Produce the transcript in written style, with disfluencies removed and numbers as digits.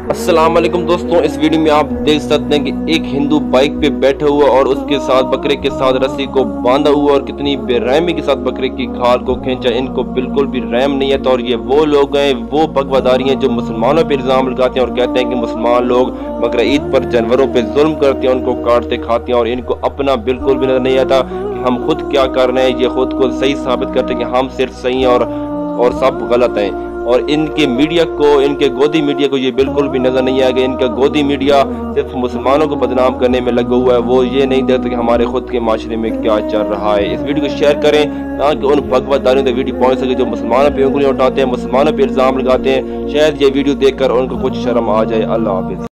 अस्सलाम वालेकुम दोस्तों, इस वीडियो में आप देख सकते हैं कि एक हिंदू बाइक पे बैठा हुआ और उसके साथ बकरे के साथ रस्सी को बांधा हुआ और कितनी बेरहमी के साथ बकरे की खाल को खींचा। इनको बिल्कुल भी रहम नहीं है। तो और ये वो लोग हैं, वो भगवादारी हैं जो मुसलमानों पे इल्जाम लगाते हैं और कहते हैं कि मुसलमान लोग बकरा ईद पर जानवरों पे जुल्म करते हैं, उनको काटते खाते हैं और इनको अपना बिल्कुल भी नजर नहीं आता कि हम खुद क्या कर रहे हैं। ये खुद को सही साबित करते हैं कि हम सिर्फ सही हैं और सब गलत हैं। और इनके मीडिया को, इनके गोदी मीडिया को ये बिल्कुल भी नजर नहीं आएगा। इनका गोदी मीडिया सिर्फ मुसलमानों को बदनाम करने में लगा हुआ है। वो ये नहीं देखते कि हमारे खुद के माशरे में क्या चल रहा है। इस वीडियो को शेयर करें ताकि उन भगवतदारियों तक वीडियो पहुंच सके जो मुसलमानों पे उंगलियां उठाते हैं, मुसलमानों पे इल्जाम लगाते हैं। शायद ये वीडियो देखकर उनको कुछ शर्म आ जाए। अल्लाह हाफिज।